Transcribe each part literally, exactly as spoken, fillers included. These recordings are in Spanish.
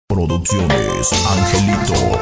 Producciones Angelito.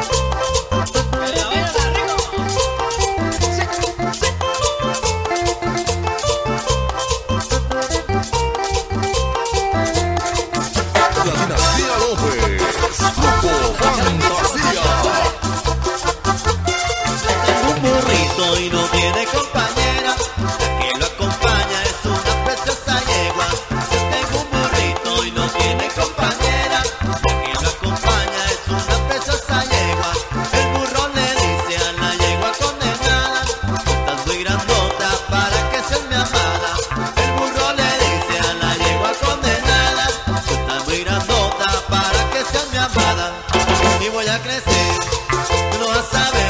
Un burrito y no tiene compañera, la que lo acompaña es una preciosa yegua. Tengo un burrito y no tiene compañera, la que lo acompaña es una preciosa yegua. El burro le dice a la yegua condenada: estás muy grandota para que seas mi amada. El burro le dice a la yegua condenada: estás muy grandota para que seas mi amada. Y voy a crecer, tú no vas a ver